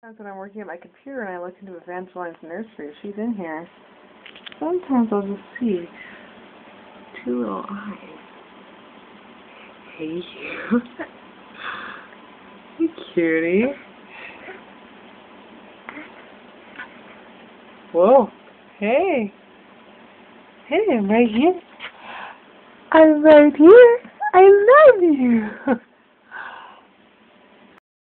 Sometimes when I'm working at my computer and I look into Evangeline's nursery, she's in here. Sometimes I'll just see two little eyes. Hey, you. You cutie. Whoa. Hey. Hey, I'm right here. I'm right here. I love you.